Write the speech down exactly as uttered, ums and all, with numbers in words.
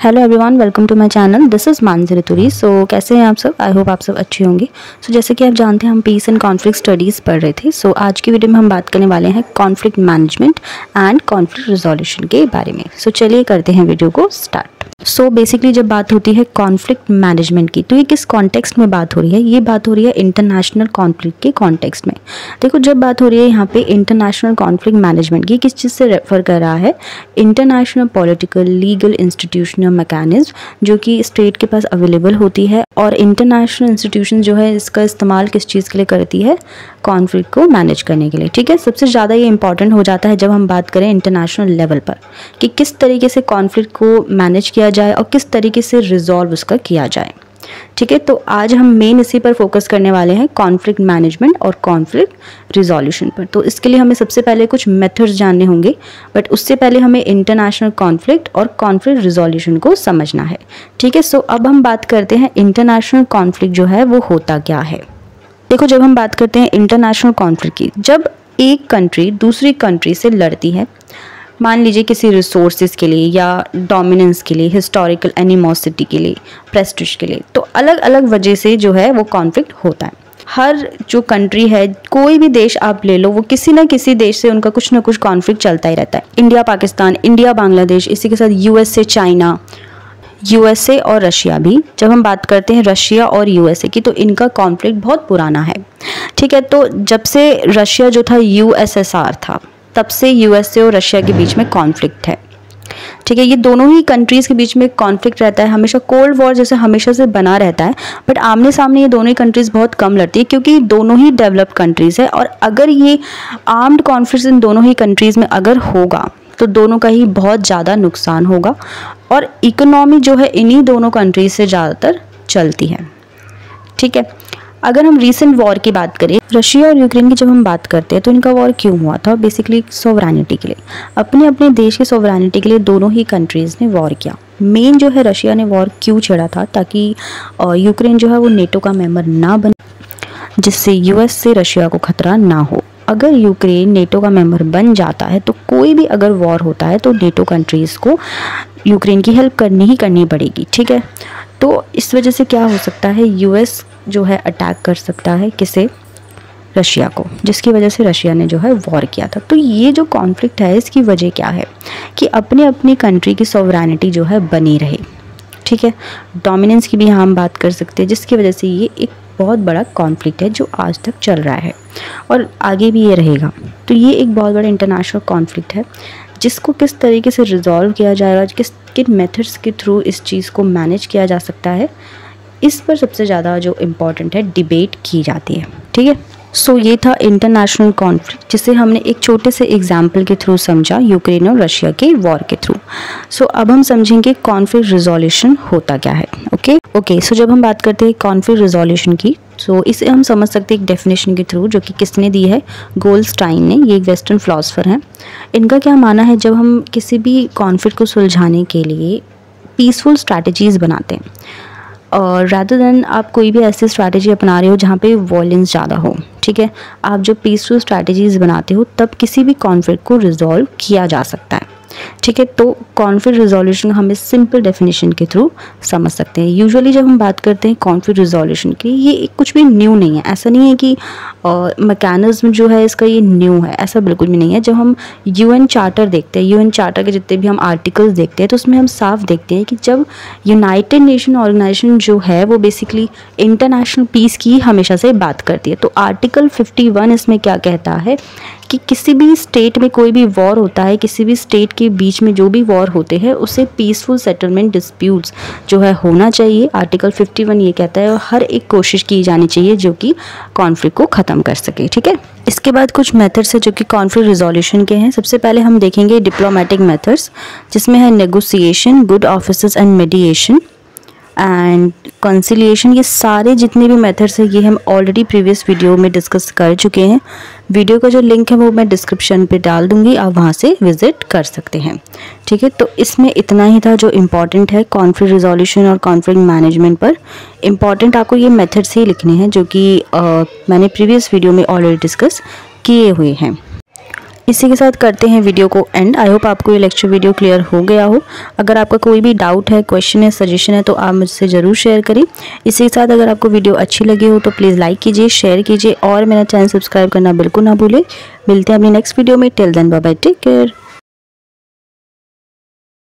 Hello everyone, welcome to my channel. This is Mansi Rituri. So कैसे हैं आप सब? आई होप आप सब अच्छे होंगे। सो so, जैसे कि आप जानते हैं, हम पीस एंड कॉन्फ्लिक्ट स्टडीज़ पढ़ रहे थे। सो so, आज की वीडियो में हम बात करने वाले हैं conflict management and conflict resolution के बारे में। सो so, चलिए करते हैं वीडियो को स्टार्ट। सो so, बेसिकली जब बात होती है कॉन्फ्लिक्ट मैनेजमेंट की, तो ये किस कॉन्टेक्स्ट में बात हो रही है? ये बात हो रही है इंटरनेशनल कॉन्फ्लिक्ट के कॉन्टेक्स्ट में। देखो, जब बात हो रही है यहाँ पे इंटरनेशनल कॉन्फ्लिक्ट मैनेजमेंट की, किस चीज़ से रेफर कर रहा है? International political, legal, institutional mechanism जो कि स्टेट के पास अवेलेबल होती है, और इंटरनेशनल इंस्टीट्यूशन जो है इसका इस्तेमाल किस चीज़ के लिए करती है? कॉन्फ्लिक्ट को मैनेज करने के लिए। ठीक है, सबसे ज़्यादा ये इंपॉर्टेंट हो जाता है जब हम बात करें इंटरनेशनल लेवल पर कि किस तरीके से कॉन्फ्लिक्ट को मैनेज किया जाए और किस तरीके से रिजॉल्व उसका किया जाए। ठीक है, तो आज हम मेन इसी पर फोकस करने वाले हैं, कॉन्फ्लिक्ट मैनेजमेंट और कॉन्फ्लिक्ट रिजोल्यूशन पर। तो इसके लिए हमें सबसे पहले कुछ मेथड्स जानने होंगे, बट उससे पहले हमें इंटरनेशनल कॉन्फ्लिक्ट और कॉन्फ्लिक्ट रिजोल्यूशन को समझना है। ठीक है, सो अब हम बात करते हैं इंटरनेशनल कॉन्फ्लिक्ट जो है वो होता क्या है। देखो, जब हम बात करते हैं इंटरनेशनल कॉन्फ्लिक्ट की, जब एक कंट्री दूसरी कंट्री से लड़ती है, मान लीजिए किसी रिसोर्सेज के लिए या डोमिनेंस के लिए, हिस्टोरिकल एनिमोसिटी के लिए, प्रेस्टिज के लिए, तो अलग अलग वजह से जो है वो कॉन्फ्लिक्ट होता है। हर जो कंट्री है, कोई भी देश आप ले लो, वो किसी ना किसी देश से उनका कुछ ना कुछ कॉन्फ्लिक्ट चलता ही रहता है। इंडिया पाकिस्तान, इंडिया बांग्लादेश, इसी के साथ यूएसए चाइना, यूएसए और रशिया भी। जब हम बात करते हैं रशिया और यूएसए की, तो इनका कॉन्फ्लिक्ट बहुत पुराना है। ठीक है, तो जब से रशिया जो था यूएसएसआर था, तब से यूएसए और रशिया के बीच में कॉन्फ्लिक्ट है। ठीक है, ये दोनों ही कंट्रीज़ के बीच में कॉन्फ्लिक्ट रहता है, हमेशा कोल्ड वॉर जैसे हमेशा से बना रहता है। बट आमने सामने ये दोनों ही कंट्रीज़ बहुत कम लड़ती है, क्योंकि दोनों ही डेवलप्ड कंट्रीज़ है, और अगर ये आर्म्ड कॉन्फ्लिक्ट इन दोनों ही कंट्रीज़ में अगर होगा तो दोनों का ही बहुत ज़्यादा नुकसान होगा, और इकोनॉमी जो है इन्हीं दोनों कंट्रीज से ज़्यादातर चलती है। ठीक है, अगर हम रीसेंट वॉर की बात करें, रशिया और यूक्रेन की जब हम बात करते हैं, तो इनका वॉर क्यों हुआ था? बेसिकली सोवरेनिटी के लिए, अपने अपने देश की सोवरेनिटी के लिए दोनों ही कंट्रीज़ ने वॉर किया। मेन जो है रशिया ने वॉर क्यों छेड़ा था? ताकि यूक्रेन जो है वो नेटो का मेंबर ना बने, जिससे यूएस से रशिया को खतरा ना हो। अगर यूक्रेन नेटो का मेंबर बन जाता है, तो कोई भी अगर वॉर होता है तो नेटो कंट्रीज़ को यूक्रेन की हेल्प करनी ही करनी पड़ेगी। ठीक है, तो इस वजह से क्या हो सकता है, यूएस जो है अटैक कर सकता है किसे? रशिया को, जिसकी वजह से रशिया ने जो है वॉर किया था। तो ये जो कॉन्फ्लिक्ट है, इसकी वजह क्या है? कि अपने अपनी कंट्री की सॉवरेनिटी जो है बनी रहे। ठीक है, डोमिनेंस की भी यहाँ हम बात कर सकते हैं, जिसकी वजह से ये एक बहुत बड़ा कॉन्फ्लिक्ट है जो आज तक चल रहा है और आगे भी ये रहेगा। तो ये एक बहुत बड़ा इंटरनेशनल कॉन्फ्लिक्ट है, जिसको किस तरीके से रिजॉल्व किया जाएगा, किस किन मेथड्स के थ्रू इस चीज़ को मैनेज किया जा सकता है, इस पर सबसे ज़्यादा जो इम्पोर्टेंट है डिबेट की जाती है। ठीक है, सो so, ये था इंटरनेशनल कॉन्फ्लिक्ट, जिसे हमने एक छोटे से एग्जाम्पल के थ्रू समझा, यूक्रेन और रशिया के वॉर के थ्रू। सो so, अब हम समझेंगे कॉन्फ्लिक्ट रिजोल्यूशन होता क्या है। ओके ओके सो जब हम बात करते हैं कॉन्फ्लिक्ट रिजोल्यूशन की, सो so, इसे हम समझ सकते हैं एक डेफिनेशन के थ्रू, जो कि किसने दी है? गोल्डस्टाइन ने। ये एक वेस्टर्न फिलोसोफर हैं। इनका क्या मानना है, जब हम किसी भी कॉन्फ्लिक्ट को सुलझाने के लिए पीसफुल स्ट्रैटेजीज़ बनाते हैं, और रादर देन आप कोई भी ऐसी स्ट्रैटेजी अपना रहे हो जहाँ पे वॉयलेंस ज़्यादा हो, ठीक है, आप जब पीसफुल स्ट्रैटेजीज़ बनाते हो, तब किसी भी कॉन्फ्लिक्ट को रिजॉल्व किया जा सकता है। ठीक है, तो कॉन्फ्लिक्ट रिजोल्यूशन हम इस सिंपल डेफिनेशन के थ्रू समझ सकते हैं। यूजुअली जब हम बात करते हैं कॉन्फ्लिक्ट रिजोल्यूशन की, ये कुछ भी न्यू नहीं है। ऐसा नहीं है कि मैकेनिज्म जो है इसका ये न्यू है, ऐसा बिल्कुल भी नहीं है। जब हम यूएन चार्टर देखते हैं, यूएन चार्टर के जितने भी हम आर्टिकल्स देखते हैं, तो उसमें हम साफ देखते हैं कि जब यूनाइटेड नेशन ऑर्गेनाइजेशन जो है वो बेसिकली इंटरनेशनल पीस की हमेशा से बात करती है। तो आर्टिकल फिफ्टी वन इसमें क्या कहता है कि किसी भी स्टेट में कोई भी वॉर होता है, किसी भी स्टेट के बीच में जो भी वॉर होते हैं, उसे पीसफुल सेटलमेंट डिस्प्यूट्स जो है होना चाहिए। आर्टिकल फिफ्टी वन ये कहता है, और हर एक कोशिश की जानी चाहिए जो कि कॉन्फ्लिक्ट को ख़त्म कर सके। ठीक है, इसके बाद कुछ मेथड्स है जो कि कॉन्फ्लिक्ट रिजोल्यूशन के हैं। सबसे पहले हम देखेंगे डिप्लोमेटिक मेथड्स, जिसमें है negotiation, good offices and mediation and conciliation. ये सारे जितने भी मेथड्स हैं, ये हम ऑलरेडी प्रीवियस वीडियो में डिस्कस कर चुके हैं। वीडियो का जो लिंक है वो मैं डिस्क्रिप्शन पे डाल दूंगी, आप वहाँ से विजिट कर सकते हैं। ठीक है, तो इसमें इतना ही था जो इम्पॉर्टेंट है कॉन्फ्लिक्ट रिजोल्यूशन और कॉन्फ्लिक्ट मैनेजमेंट पर। इम्पॉर्टेंट आपको ये मेथड्स ही लिखने हैं जो कि मैंने प्रीवियस वीडियो में ऑलरेडी डिस्कस किए हुए हैं। इसी के साथ करते हैं वीडियो को एंड। आई होप आपको ये लेक्चर वीडियो क्लियर हो गया हो। अगर आपका कोई भी डाउट है, क्वेश्चन है, सजेशन है तो आप मुझसे ज़रूर शेयर करें। इसी के साथ अगर आपको वीडियो अच्छी लगी हो तो प्लीज़ लाइक कीजिए, शेयर कीजिए और मेरा चैनल सब्सक्राइब करना बिल्कुल ना भूलें। मिलते हैं अपनी नेक्स्ट वीडियो में। Till then bye bye, take care.